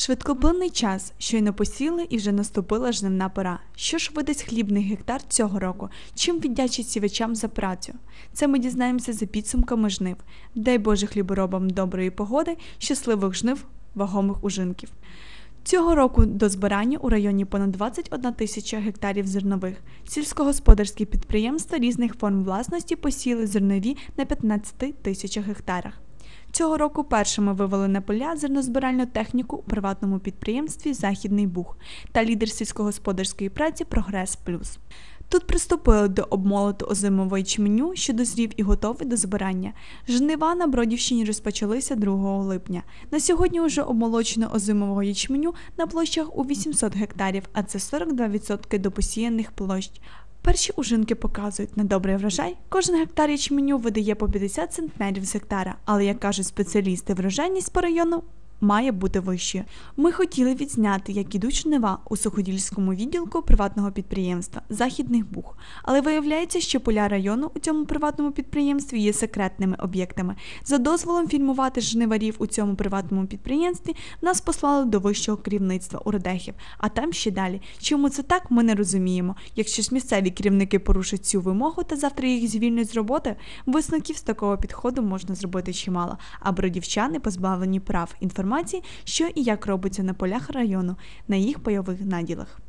Швидкоплинний час, щойно посіли і вже наступила жнивна пора. Що ж видасть хлібний гектар цього року? Чим віддячить сівачам за працю? Це ми дізнаємося за підсумками жнив. Дай Боже хліборобам доброї погоди, щасливих жнив, вагомих ужинків. Цього року до збирання у районі понад 21 тисяча гектарів зернових. Сільськогосподарські підприємства різних форм власності посіяли зернові на 15 тисячах гектарах. Цього року першими вивели на поля зернозбиральну техніку у приватному підприємстві «Західний Буг» та лідер сільськогосподарської праці «Прогрес Плюс». Тут приступили до обмолоту озимого ячменю, що дозрів і готовий до збирання. Жнива на Бродівщині розпочалися 2 липня. На сьогодні вже обмолочено озимового ячменю на площах у 800 гектарів, а це 42% до посіяних площ. Перші ужинки показують, на добрий врожай кожен гектар ячменю видає по 50 центнерів з гектара, але, як кажуть спеціалісти, врожайність по району має бути вищою. Ми хотіли відзняти, як ідуть жнива у суходільському відділку приватного підприємства «Західний Буг». Але виявляється, що поля району у цьому приватному підприємстві є секретними об'єктами. За дозволом фільмувати жниварів у цьому приватному підприємстві нас послали до вищого керівництва у Радехів, а там ще далі. Чому це так, ми не розуміємо. Якщо ж місцеві керівники порушать цю вимогу та завтра їх звільнять з роботи, висновків з такого підходу можна зробити чимало, а бродівчани позбавлені прав інформації, що і як робиться на полях району, на їх пайових наділах.